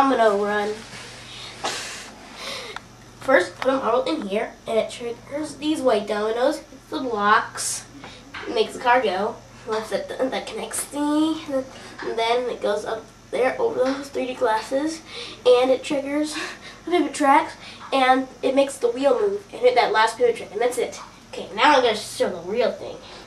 domino run. First, put a marble in here, and it triggers these white dominoes. Hits the blocks, makes the car go. That connects and then it goes up there over those 3D glasses, and it triggers the pivot tracks, and it makes the wheel move and hit that last pivot track, and that's it. Okay, now I'm gonna show the real thing.